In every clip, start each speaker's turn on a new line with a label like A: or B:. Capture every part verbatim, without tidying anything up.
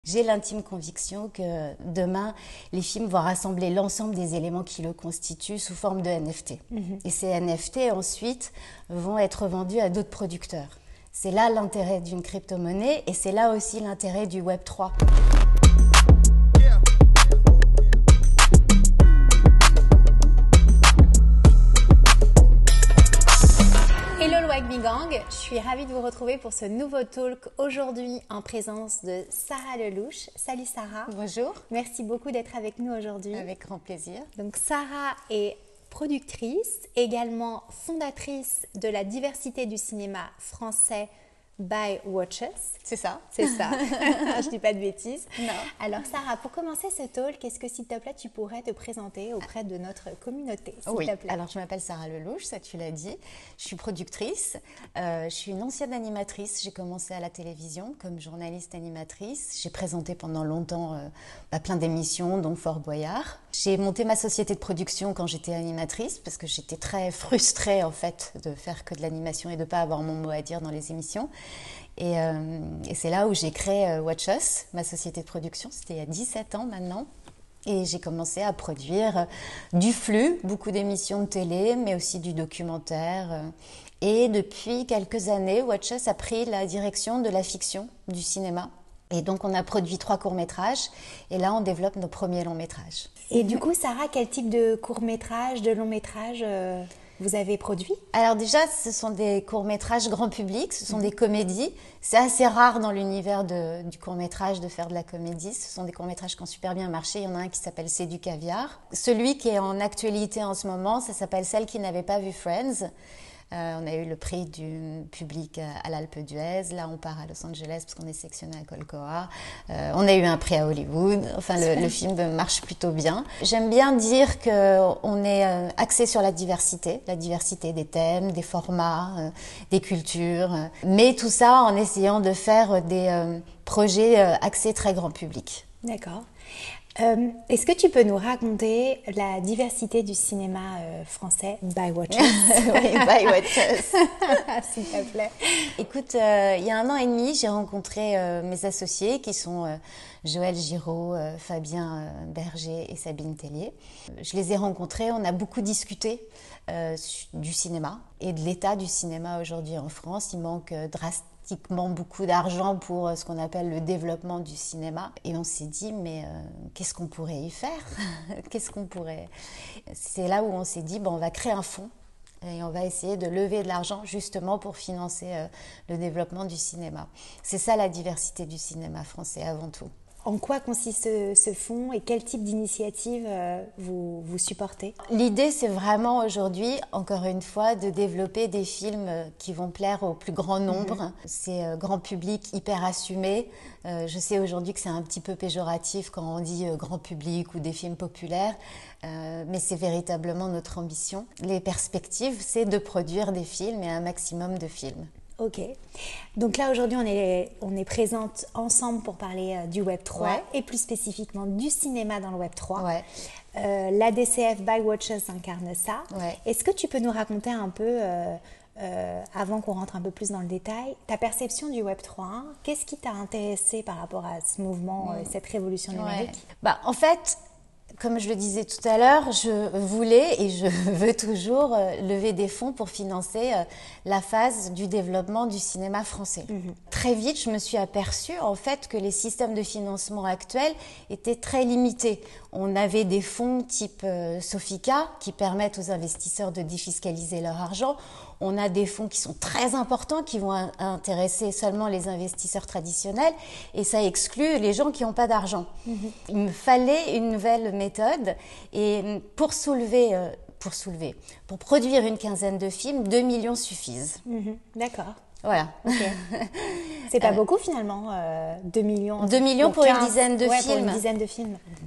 A: J'ai l'intime conviction que demain, les films vont rassembler l'ensemble des éléments qui le constituent sous forme de N F T. Mm-hmm. Et ces N F T, ensuite, vont être vendus à d'autres producteurs. C'est là l'intérêt d'une crypto-monnaie et c'est là aussi l'intérêt du Web trois.
B: Gang, je suis ravie de vous retrouver pour ce nouveau talk aujourd'hui en présence de Sarah Lelouch. Salut Sarah.
A: Bonjour.
B: Merci beaucoup d'être avec nous aujourd'hui.
A: Avec grand plaisir.
B: Donc Sarah est productrice, également fondatrice de la diversité du cinéma français by Watchers.
A: C'est ça.
B: C'est ça. Je dis pas de bêtises.
A: Non.
B: Alors Sarah, pour commencer ce talk, est-ce que s'il te plaît, tu pourrais te présenter auprès de notre communauté, s'il
A: oui.
B: te plaît.
A: Alors je m'appelle Sarah Lelouch, ça tu l'as dit. Je suis productrice. Euh, je suis une ancienne animatrice. J'ai commencé à la télévision comme journaliste animatrice. J'ai présenté pendant longtemps euh, bah, plein d'émissions, dont Fort Boyard. J'ai monté ma société de production quand j'étais animatrice parce que j'étais très frustrée en fait de faire que de l'animation et de ne pas avoir mon mot à dire dans les émissions. Et, euh, et c'est là où j'ai créé euh, Watch Us, ma société de production. C'était il y a dix-sept ans maintenant. Et j'ai commencé à produire euh, du flux, beaucoup d'émissions de télé, mais aussi du documentaire. Euh, et depuis quelques années, Watch Us a pris la direction de la fiction, du cinéma. Et donc, on a produit trois courts-métrages. Et là, on développe nos premiers longs-métrages.
B: Et du coup, Sarah, quel type de courts-métrages, de longs-métrages euh, vous avez produit?
A: Alors déjà, ce sont des courts-métrages grand public, ce sont mmh. des comédies. C'est assez rare dans l'univers de, du court-métrage de faire de la comédie. Ce sont des courts-métrages qui ont super bien marché. Il y en a un qui s'appelle C'est du caviar. Celui qui est en actualité en ce moment, ça s'appelle Celle qui n'avait pas vu Friends. Euh, on a eu le prix du public à l'Alpe d'Huez. Là, on part à Los Angeles parce qu'on est sectionné à Colcoa. Euh, on a eu un prix à Hollywood. Enfin, le, le film marche plutôt bien. J'aime bien dire qu'on est axé sur la diversité, la diversité des thèmes, des formats, euh, des cultures. Mais tout ça en essayant de faire des euh, projets euh, axés très grand public.
B: D'accord. Euh, est-ce que tu peux nous raconter la diversité du cinéma euh, français by Watchers?
A: Oui, by Watchers.
B: S'il te plaît.
A: Écoute, euh, il y a un an et demi, j'ai rencontré euh, mes associés qui sont euh, Joël Giraud, euh, Fabien euh, Berger et Sabine Tellier. Je les ai rencontrés, on a beaucoup discuté euh, du cinéma et de l'état du cinéma aujourd'hui en France. Il manque euh, drastiquement beaucoup d'argent pour ce qu'on appelle le développement du cinéma. Et on s'est dit, mais euh, qu'est-ce qu'on pourrait y faire? Qu'est-ce qu'on pourrait... C'est là où on s'est dit, bon, on va créer un fonds et on va essayer de lever de l'argent justement pour financer euh, le développement du cinéma. C'est ça la diversité du cinéma français avant tout.
B: En quoi consiste ce, ce fonds et quel type d'initiative euh, vous, vous supportez?
A: L'idée, c'est vraiment aujourd'hui, encore une fois, de développer des films qui vont plaire au plus grand nombre. Mmh. C'est euh, grand public, hyper assumé. Euh, je sais aujourd'hui que c'est un petit peu péjoratif quand on dit euh, grand public ou des films populaires, euh, mais c'est véritablement notre ambition. Les perspectives, c'est de produire des films et un maximum de films.
B: Ok. Donc là, aujourd'hui, on est, on est présente ensemble pour parler euh, du Web trois ouais. et plus spécifiquement du cinéma dans le Web trois.
A: Ouais.
B: Euh, l'A D C F by Watchers incarne ça.
A: Ouais.
B: Est-ce que tu peux nous raconter un peu, euh, euh, avant qu'on rentre un peu plus dans le détail, ta perception du Web trois? Qu'est-ce qui t'a intéressé par rapport à ce mouvement, mmh. euh, cette révolution numérique?
A: ouais. Bah, en fait... Comme je le disais tout à l'heure, je voulais et je veux toujours euh, lever des fonds pour financer euh, la phase du développement du cinéma français. Mmh. Très vite, je me suis aperçue en fait que les systèmes de financement actuels étaient très limités. On avait des fonds type euh, Sofica qui permettent aux investisseurs de défiscaliser leur argent. On a des fonds qui sont très importants, qui vont intéresser seulement les investisseurs traditionnels et ça exclut les gens qui n'ont pas d'argent. Mmh. Il me fallait une nouvelle méthode et pour soulever, euh, pour soulever, pour produire une quinzaine de films, deux millions suffisent.
B: Mmh. D'accord.
A: Voilà.
B: Okay. C'est pas euh, beaucoup finalement, euh, deux millions.
A: deux millions pour, pour une dizaine de
B: ouais,
A: films.
B: Pour une dizaine de films.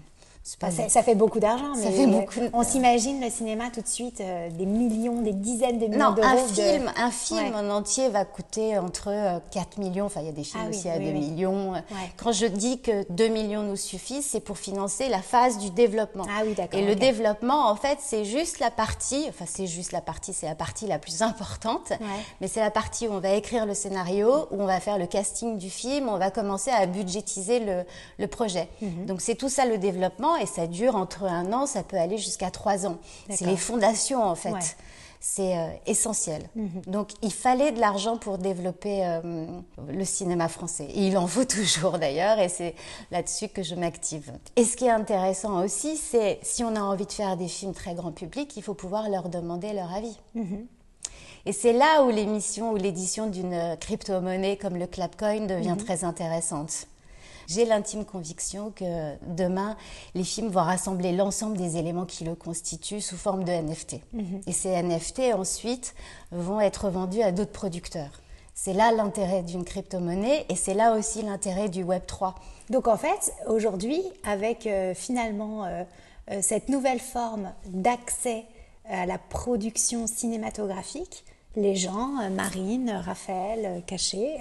B: Pas... Ça, ça fait beaucoup d'argent, mais
A: fait beaucoup de...
B: on s'imagine le cinéma tout de suite, euh, des millions, des dizaines de millions
A: non,
B: d'euros.
A: Un film,
B: de...
A: un film
B: ouais.
A: en entier va coûter entre euh, quatre millions, enfin il y a des films ah, aussi oui, à oui, deux oui. millions. Ouais. Quand je dis que deux millions nous suffisent, c'est pour financer la phase du développement.
B: Ah oui, d'accord.
A: Et
B: okay.
A: le développement, en fait, c'est juste la partie, enfin c'est juste la partie, c'est la partie la plus importante, ouais. mais c'est la partie où on va écrire le scénario, où on va faire le casting du film, on va commencer à budgétiser le, le projet. Mm-hmm. Donc c'est tout ça le développement et ça dure entre un an, ça peut aller jusqu'à trois ans. D'accord. C'est les fondations en fait. Ouais. C'est euh, essentiel. Mm-hmm. Donc il fallait de l'argent pour développer euh, le cinéma français. Et il en faut toujours d'ailleurs et c'est là-dessus que je m'active. Et ce qui est intéressant aussi, c'est si on a envie de faire des films très grand public, il faut pouvoir leur demander leur avis. Mm-hmm. Et c'est là où l'émission ou l'édition d'une crypto-monnaie comme le Clapcoin devient mm-hmm. très intéressante. J'ai l'intime conviction que demain, les films vont rassembler l'ensemble des éléments qui le constituent sous forme de N F T. Mm-hmm. Et ces N F T, ensuite, vont être vendus à d'autres producteurs. C'est là l'intérêt d'une crypto-monnaie et c'est là aussi l'intérêt du Web trois.
B: Donc en fait, aujourd'hui, avec euh, finalement euh, euh, cette nouvelle forme d'accès à la production cinématographique, les gens, euh, Marine, Raphaël, euh, Caché,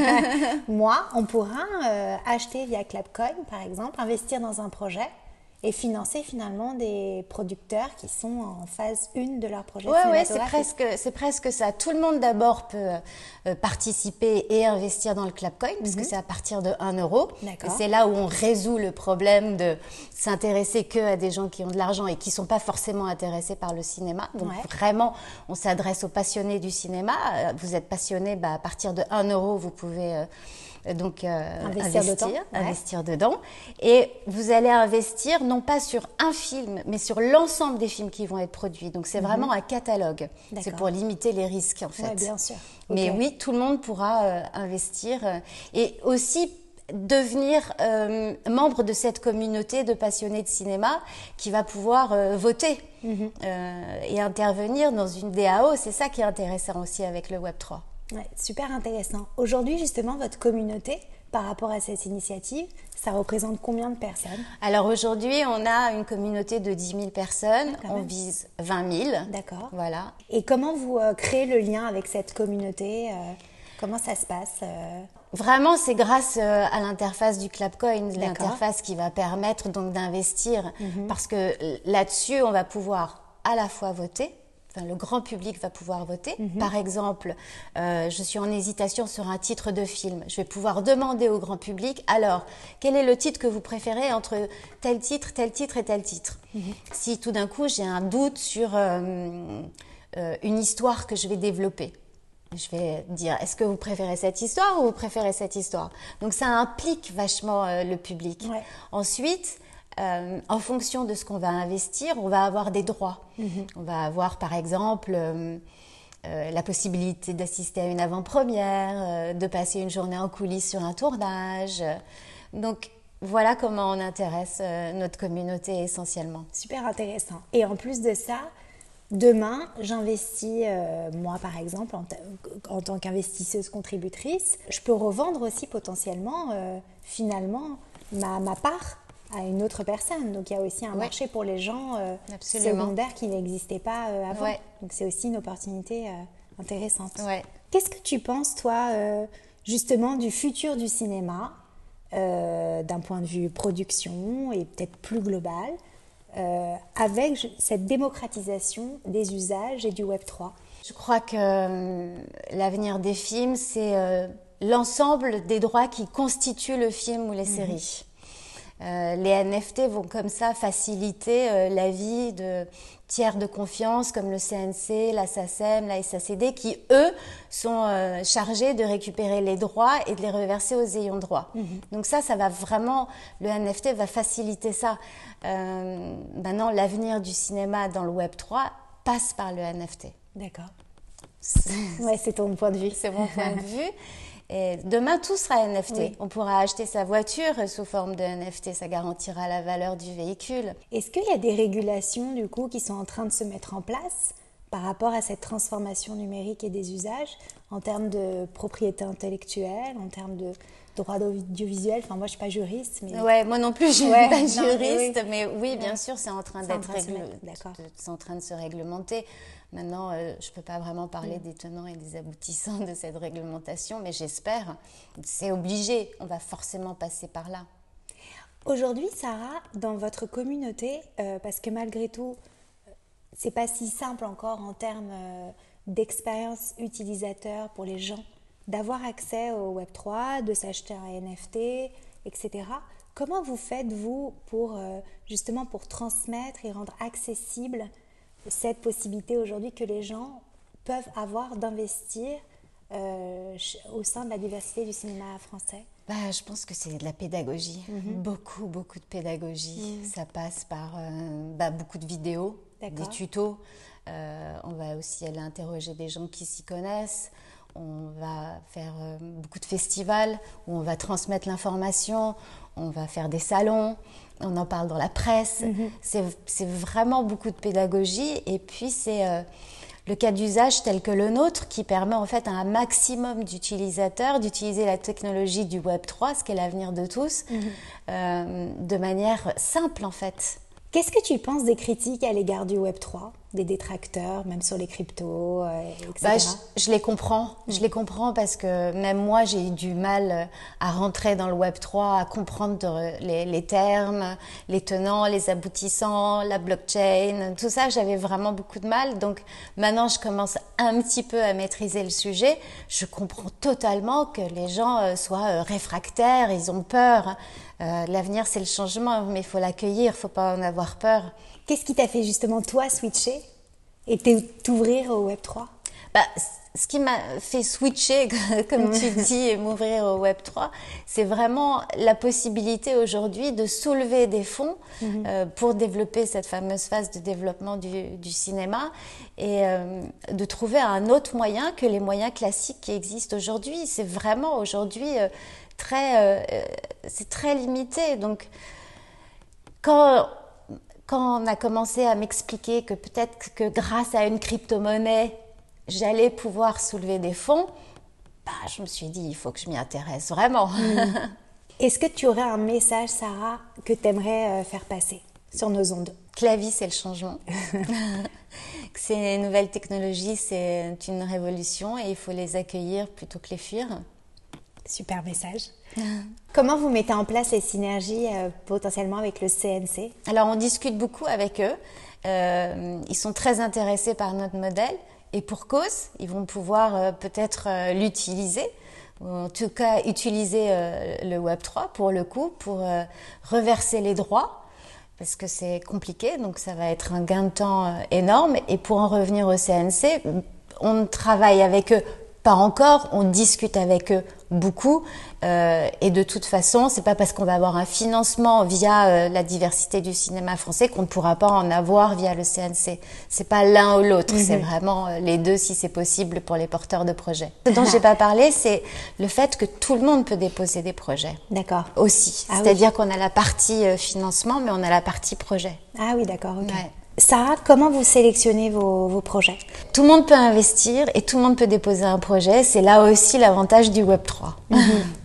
B: moi, on pourra euh, acheter via Clapcoin, par exemple, investir dans un projet et financer finalement des producteurs qui sont en phase une de leur projet
A: ouais,
B: cinématographique.
A: Oui, c'est presque, c'est presque ça. Tout le monde d'abord peut euh, participer et investir dans le Clapcoin, mm-hmm. puisque c'est à partir de un euro. Et c'est là où on résout le problème de s'intéresser que à des gens qui ont de l'argent et qui ne sont pas forcément intéressés par le cinéma. Donc ouais. vraiment, on s'adresse aux passionnés du cinéma. Vous êtes passionné, bah, à partir de un euro, vous pouvez... Euh, donc euh, investir, investir, dedans, ouais. investir dedans et vous allez investir non pas sur un film mais sur l'ensemble des films qui vont être produits, donc c'est mm-hmm. vraiment un catalogue. D'accord. C'est pour limiter les risques en fait.
B: Ouais, bien sûr.
A: Mais
B: okay.
A: oui, tout le monde pourra euh, investir euh, et aussi devenir euh, membre de cette communauté de passionnés de cinéma qui va pouvoir euh, voter mm-hmm. euh, et intervenir dans une D A O. C'est ça qui est intéressant aussi avec le Web trois.
B: Ouais, super intéressant. Aujourd'hui, justement, votre communauté, par rapport à cette initiative, ça représente combien de personnes ?
A: Alors aujourd'hui, on a une communauté de dix mille personnes. On vise vingt mille.
B: D'accord.
A: Voilà.
B: Et comment vous euh, créez le lien avec cette communauté ? euh, Comment ça se passe euh...
A: Vraiment, c'est grâce euh, à l'interface du Clapcoin, l'interface qui va permettre donc d'investir. Mm-hmm. Parce que là-dessus, on va pouvoir à la fois voter. Enfin, le grand public va pouvoir voter. Mm-hmm. Par exemple, euh, je suis en hésitation sur un titre de film. Je vais pouvoir demander au grand public, alors, quel est le titre que vous préférez entre tel titre, tel titre et tel titre ? Mm-hmm. Si tout d'un coup, j'ai un doute sur euh, euh, une histoire que je vais développer, je vais dire, est-ce que vous préférez cette histoire ou vous préférez cette histoire ? Donc, ça implique vachement euh, le public. Ouais. Ensuite... Euh, en fonction de ce qu'on va investir, on va avoir des droits. Mm-hmm. On va avoir, par exemple, euh, euh, la possibilité d'assister à une avant-première, euh, de passer une journée en coulisses sur un tournage. Donc, voilà comment on intéresse euh, notre communauté essentiellement.
B: Super intéressant. Et en plus de ça, demain, j'investis, euh, moi par exemple, en, t- en tant qu'investisseuse contributrice, je peux revendre aussi potentiellement, euh, finalement, ma, ma part à une autre personne. Donc, il y a aussi un ouais. marché pour les gens euh, secondaires qui n'existaient pas euh, avant. Ouais. Donc, c'est aussi une opportunité euh, intéressante.
A: Ouais.
B: Qu'est-ce que tu penses, toi, euh, justement, du futur du cinéma, euh, d'un point de vue production et peut-être plus global, euh, avec cette démocratisation des usages et du Web trois ?
A: Je crois que euh, l'avenir des films, c'est euh, l'ensemble des droits qui constituent le film ou les mmh. séries. Euh, les N F T vont comme ça faciliter euh, la vie de tiers de confiance comme le C N C, la SACEM, la S A C D qui, eux, sont euh, chargés de récupérer les droits et de les reverser aux ayants droit. Mmh. Donc ça, ça va vraiment, le N F T va faciliter ça. Euh, maintenant, l'avenir du cinéma dans le Web trois passe par le N F T.
B: D'accord. C'est... Ouais, c'est ton point de vue.
A: C'est mon point de vue. Et demain, tout sera N F T. Oui. On pourra acheter sa voiture sous forme de N F T. Ça garantira la valeur du véhicule.
B: Est-ce qu'il y a des régulations, du coup, qui sont en train de se mettre en place par rapport à cette transformation numérique et des usages en termes de propriété intellectuelle, en termes de droit audiovisuel? Enfin, moi, je ne suis pas juriste. Mais...
A: Ouais, moi non plus, je ne suis
B: ouais,
A: pas
B: non,
A: juriste.
B: Mais oui,
A: mais oui, bien ouais. sûr, c'est en train d'être régl... c'est en train de se réglementer. Maintenant, euh, je ne peux pas vraiment parler mmh. des tenants et des aboutissants de cette réglementation, mais j'espère. C'est obligé. On va forcément passer par là.
B: Aujourd'hui, Sarah, dans votre communauté, euh, parce que malgré tout, c'est pas si simple encore en termes euh, d'expérience utilisateur pour les gens d'avoir accès au web trois, de s'acheter un N F T, et cetera. Comment vous faites, vous, pour euh, justement pour transmettre et rendre accessible cette possibilité aujourd'hui que les gens peuvent avoir d'investir euh, au sein de la diversité du cinéma français?
A: Bah, je pense que c'est de la pédagogie, mm-hmm. beaucoup, beaucoup de pédagogie. Mm. Ça passe par euh, bah, beaucoup de vidéos, des tutos. Euh, on va aussi aller interroger des gens qui s'y connaissent. On va faire euh, beaucoup de festivals où on va transmettre l'information. On va faire des salons. On en parle dans la presse. Mm-hmm. C'est, c'est vraiment beaucoup de pédagogie. Et puis, c'est... Euh, le cas d'usage tel que le nôtre qui permet en fait à un maximum d'utilisateurs d'utiliser la technologie du web trois, ce qui est l'avenir de tous, mmh. euh, de manière simple en fait.
B: Qu'est-ce que tu penses des critiques à l'égard du web trois, des détracteurs, même sur les cryptos, euh, et cetera?
A: Bah, je, je les comprends, mmh. je les comprends parce que même moi j'ai eu du mal à rentrer dans le web trois, à comprendre les, les termes, les tenants, les aboutissants, la blockchain, tout ça j'avais vraiment beaucoup de mal. Donc maintenant je commence un petit peu à maîtriser le sujet. Je comprends totalement que les gens soient réfractaires, ils ont peur. Euh, l'avenir c'est le changement, mais il faut l'accueillir, il ne faut pas en avoir peur.
B: Qu'est-ce qui t'a fait justement toi switcher et t'ouvrir au web trois?
A: Bah, ce qui m'a fait switcher, comme tu dis, et m'ouvrir au web trois, c'est vraiment la possibilité aujourd'hui de soulever des fonds mm-hmm. euh, pour développer cette fameuse phase de développement du, du cinéma et euh, de trouver un autre moyen que les moyens classiques qui existent aujourd'hui. C'est vraiment aujourd'hui euh, très, euh, c'est très limité. Donc, quand Quand on a commencé à m'expliquer que peut-être que grâce à une crypto-monnaie, j'allais pouvoir soulever des fonds, bah, je me suis dit, il faut que je m'y intéresse vraiment. Mmh.
B: Est-ce que tu aurais un message, Sarah, que tu aimerais faire passer sur nos ondes?
A: Que la vie, c'est le changement. Que ces nouvelles technologies, c'est une révolution et il faut les accueillir plutôt que les fuir.
B: Super message. Comment vous mettez en place les synergies euh, potentiellement avec le C N C?
A: Alors, on discute beaucoup avec eux. Euh, ils sont très intéressés par notre modèle et pour cause, ils vont pouvoir euh, peut-être euh, l'utiliser, ou en tout cas utiliser euh, le web trois pour le coup, pour euh, reverser les droits, parce que c'est compliqué, donc ça va être un gain de temps euh, énorme. Et pour en revenir au C N C, on travaille avec eux. Pas encore, on discute avec eux beaucoup euh, et de toute façon, c'est pas parce qu'on va avoir un financement via euh, la diversité du cinéma français qu'on ne pourra pas en avoir via le C N C. C'est pas l'un ou l'autre, mm-hmm. c'est vraiment euh, les deux si c'est possible pour les porteurs de projets. Ce dont j'ai pas parlé, c'est le fait que tout le monde peut déposer des projets.
B: D'accord.
A: Aussi, ah, c'est-à-dire oui. qu'on a la partie euh, financement, mais on a la partie projet.
B: Ah oui, d'accord, ok. Ouais. Sarah, comment vous sélectionnez vos, vos projets?
A: Tout le monde peut investir et tout le monde peut déposer un projet. C'est là aussi l'avantage du web trois. Mm-hmm.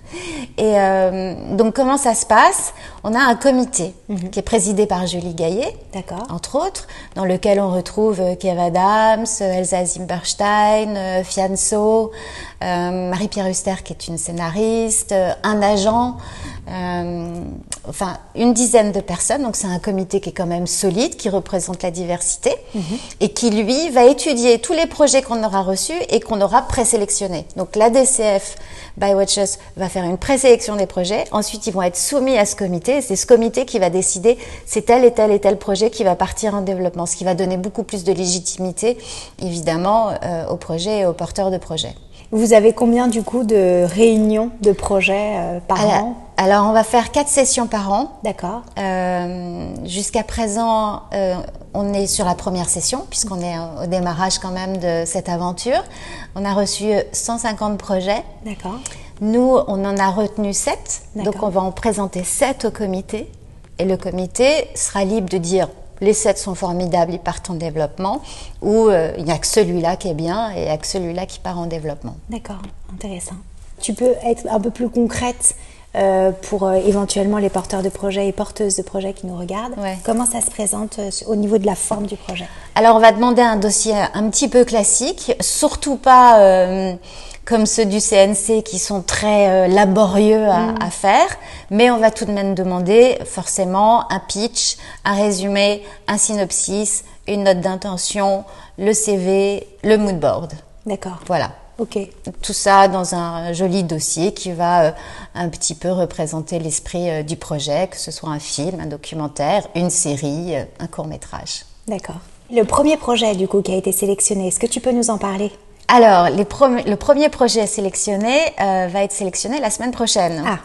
A: Et euh, donc, comment ça se passe? On a un comité mm-hmm. qui est présidé par Julie Gaillet, entre autres, dans lequel on retrouve Kev Adams, Elsa Zimberstein, Fianso, euh, Marie-Pierre Huster, qui est une scénariste, un agent, euh, enfin une dizaine de personnes. Donc, c'est un comité qui est quand même solide, qui représente la diversité mm-hmm. et qui, lui, va étudier tous les projets qu'on aura reçus et qu'on aura présélectionnés. Donc, la D C F by Watchers va faire une présélection des projets. Ensuite, ils vont être soumis à ce comité. C'est ce comité qui va décider c'est tel et tel et tel projet qui va partir en développement, ce qui va donner beaucoup plus de légitimité, évidemment, euh, aux projets et aux porteurs de projets.
B: Vous avez combien, du coup, de réunions de projets euh, par
A: alors,
B: an?
A: Alors, on va faire quatre sessions par an.
B: D'accord.
A: Euh, jusqu'à présent, euh, on est sur la première session, puisqu'on est au démarrage quand même de cette aventure. On a reçu cent cinquante projets.
B: D'accord.
A: Nous, on en a retenu sept. Donc, on va en présenter sept au comité. Et le comité sera libre de dire les sept sont formidables, ils partent en développement, ou euh, il n'y a que celui-là qui est bien et il n'y a que celui-là qui part en développement.
B: D'accord, intéressant. Tu peux être un peu plus concrète euh, pour euh, éventuellement les porteurs de projets et porteuses de projets qui nous regardent.
A: Ouais.
B: Comment ça se présente euh, au niveau de la forme du projet?
A: Alors, on va demander un dossier un petit peu classique, surtout pas euh, comme ceux du C N C qui sont très euh, laborieux à, mmh. à faire, mais on va tout de même demander forcément un pitch, un résumé, un synopsis, une note d'intention, le C V, le mood board.
B: D'accord.
A: Voilà.
B: Ok.
A: Tout ça dans un joli dossier qui va euh, un petit peu représenter l'esprit euh, du projet, que ce soit un film, un documentaire, une série, euh, un court-métrage.
B: D'accord. Le premier projet du coup qui a été sélectionné, est-ce que tu peux nous en parler?
A: Alors, les prom- le premier projet sélectionné euh, va être sélectionné la semaine prochaine.
B: Ah.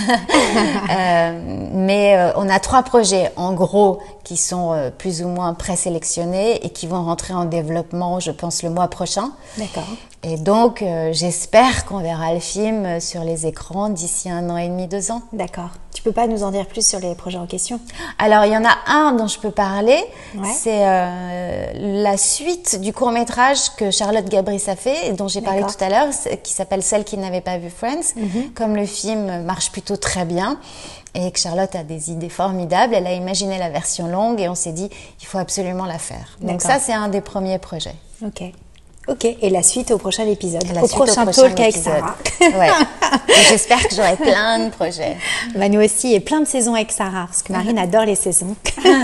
A: euh, mais euh, on a trois projets en gros qui sont euh, plus ou moins présélectionnés et qui vont rentrer en développement, je pense, le mois prochain.
B: D'accord.
A: Et donc, euh, j'espère qu'on verra le film sur les écrans d'ici un an et demi, deux ans.
B: D'accord. Tu peux pas nous en dire plus sur les projets en question?
A: Alors, il y en a un dont je peux parler.
B: Ouais.
A: C'est euh, la suite du court-métrage que Charlotte Gabris a fait et dont j'ai parlé
B: D'accord.
A: tout à l'heure, qui s'appelle Celle qui n'avait pas vu Friends.
B: Mm-hmm.
A: Comme le film marche plutôt très bien et que Charlotte a des idées formidables, elle a imaginé la version longue et on s'est dit, il faut absolument la faire. Donc
B: D'accord.
A: ça, c'est un des premiers projets.
B: Ok. Ok, et la suite au prochain épisode,
A: Et la
B: au
A: suite
B: prochain,
A: au prochain
B: talk avec
A: épisode.
B: Sarah.
A: Ouais. Et j'espère que j'aurai plein de projets.
B: Bah, nous aussi, et plein de saisons avec Sarah, parce que Marine adore les saisons.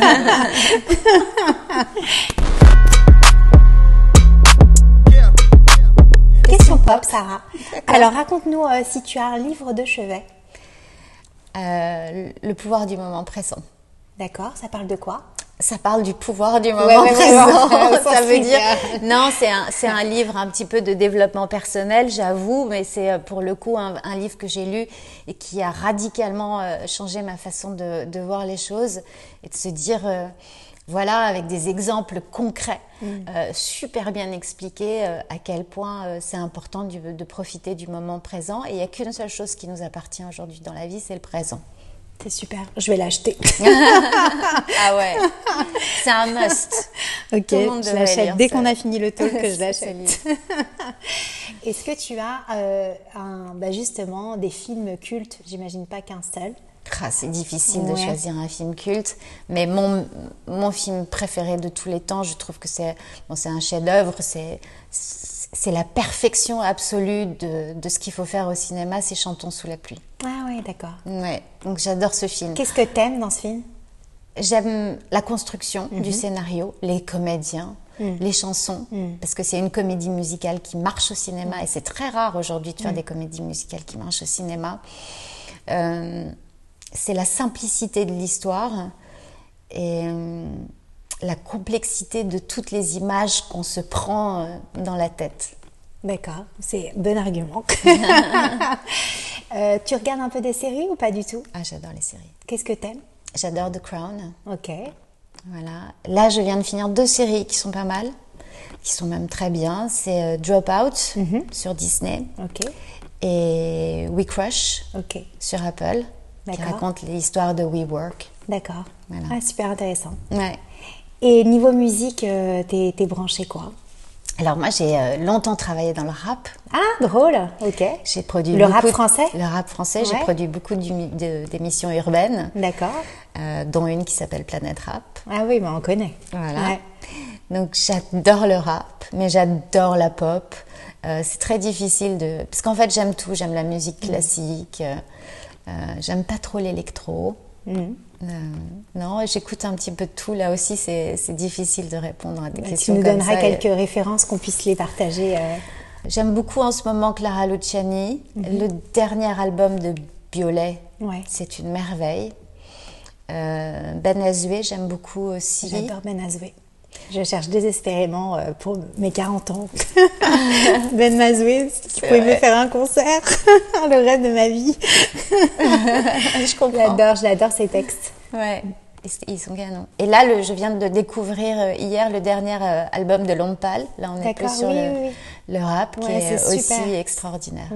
B: Question pop, Sarah. Alors, raconte-nous euh, si tu as un livre de chevet.
A: Euh, le pouvoir du moment présent.
B: D'accord, ça parle de quoi?
A: Ça parle du pouvoir du moment
B: Ouais, ouais,
A: présent.
B: ouais, ouais,
A: Ça veut dire
B: sensible.
A: non, c'est un c'est un livre un petit peu de développement personnel, j'avoue, mais c'est pour le coup un, un livre que j'ai lu et qui a radicalement euh, changé ma façon de de voir les choses et de se dire euh, voilà, avec des exemples concrets, mm. euh, super bien expliqués, euh, à quel point euh, c'est important du, de profiter du moment présent. Et il n'y a qu'une seule chose qui nous appartient aujourd'hui dans la vie, c'est le présent.
B: C'est super, je vais l'acheter.
A: Ah ouais, c'est un must.
B: Ok,
A: Tout le monde
B: je
A: devrait
B: l'achète
A: lire
B: dès
A: ce-
B: qu'on a fini le talk que je
A: ce
B: l'achète.
A: livre.
B: Est-ce que tu as euh, un, bah justement des films cultes? J'imagine pas qu'un seul.
A: Ah, c'est difficile de
B: Ouais.
A: choisir un film culte, mais mon, mon film préféré de tous les temps, je trouve que c'est bon, c'est un chef-d'œuvre, c'est c'est la perfection absolue de, de ce qu'il faut faire au cinéma, c'est Chantons sous la pluie.
B: Ah ouais, d'accord.
A: Ouais, donc j'adore ce film.
B: Qu'est-ce que t'aimes dans ce film?
A: J'aime la construction
B: Mhm.
A: du scénario, les comédiens,
B: Mhm.
A: les chansons,
B: Mhm.
A: parce que c'est une comédie musicale qui marche au cinéma,
B: Mhm.
A: et c'est très rare aujourd'hui de faire
B: Mhm.
A: des comédies musicales qui marchent au cinéma. Euh, c'est la simplicité de l'histoire et euh, la complexité de toutes les images qu'on se prend euh, dans la tête.
B: D'accord, c'est bon argument. Euh, tu regardes un peu des séries ou pas du tout?
A: Ah, j'adore les séries.
B: Qu'est-ce que t'aimes?
A: J'adore The Crown.
B: Ok,
A: Voilà. Là, je viens de finir deux séries qui sont pas mal, qui sont même très bien. C'est euh, Dropout
B: Mhm.
A: sur Disney
B: ok,
A: et We Crush
B: ok,
A: sur Apple, qui
B: D'accord.
A: raconte l'histoire de WeWork.
B: d'accord.
A: Voilà.
B: Ah, super intéressant.
A: Ouais.
B: Et niveau musique, euh, t'es, t'es branché quoi?
A: Alors moi, j'ai euh, longtemps travaillé dans le rap.
B: Ah, drôle, ok.
A: J'ai produit
B: Le
A: beaucoup
B: rap
A: de-
B: français?
A: Le rap français. J'ai
B: Ouais.
A: produit beaucoup d'umi- de- d'émissions urbaines,
B: D'accord.
A: euh, dont une qui s'appelle Planète Rap.
B: Ah oui, mais on connaît.
A: Voilà.
B: Ouais.
A: Donc j'adore le rap, mais j'adore la pop. Euh, c'est très difficile de... Parce qu'en fait, j'aime tout. J'aime la musique classique. euh, euh, j'aime pas trop l'électro.
B: Mhm.
A: Euh, non, j'écoute un petit peu de tout. Là aussi, c'est c'est difficile de répondre à des
B: Bah, tu
A: questions
B: nous
A: comme
B: donneras
A: ça.
B: quelques références qu'on puisse les partager. euh.
A: J'aime beaucoup en ce moment Clara Luciani. Le dernier album de Biolay,
B: Ouais.
A: c'est une merveille. Euh, Ben Azué, j'aime beaucoup aussi.
B: J'adore Ben Azué. Je cherche désespérément euh, pour mes quarante ans. Ben Azué, si tu pouvais me faire un concert, le rêve de ma vie.
A: Je comprends.
B: J'adore, j'adore ces textes.
A: Ouais, ils- ils sont canons. Et là, le, je viens de découvrir euh, hier le dernier euh, album de L'Homme Pâle. Là, on est
B: D'accord,
A: plus sur
B: oui,
A: le,
B: oui, oui.
A: le rap, qui
B: Ouais,
A: est,
B: c'est
A: aussi
B: super.
A: extraordinaire.
B: Ouais.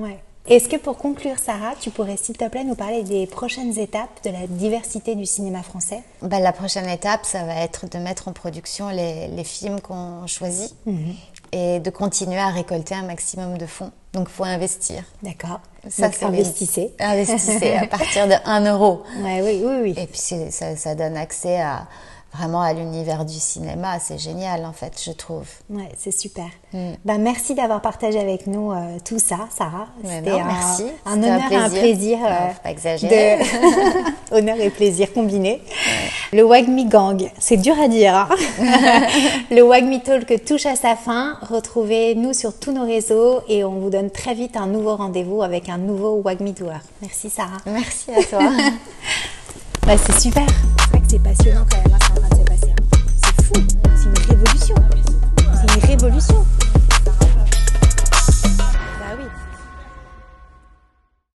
B: Est-ce que pour conclure, Sarah, tu pourrais s'il te plaît nous parler des prochaines étapes de la diversité du cinéma français?
A: Ben, la prochaine étape, ça va être de mettre en production les, les films qu'on choisit mmh. et de continuer à récolter un maximum de fonds. Donc, il faut investir.
B: D'accord. Ça, c'est investissez.
A: Les... Investissez à partir de un euro.
B: Ouais, oui, oui, oui.
A: Et puis, ça, ça donne accès à... vraiment à l'univers du cinéma, c'est génial en fait, je trouve.
B: Ouais, c'est super. Mm. Ben, merci d'avoir partagé avec nous euh, tout ça, Sarah.
A: C'était non, un, merci.
B: un honneur
A: un
B: et un plaisir.
A: Euh, non, faut pas exagérer.
B: De... honneur et plaisir combinés. Ouais. Le Wagmi Gang, c'est dur à dire. Hein. Le Wagmi Talk touche à sa fin. Retrouvez-nous sur tous nos réseaux et on vous donne très vite un nouveau rendez-vous avec un nouveau Wagmi Tour. Merci Sarah.
A: Merci à toi.
B: Ben, c'est super. C'est vrai que c'est passionnant quand même.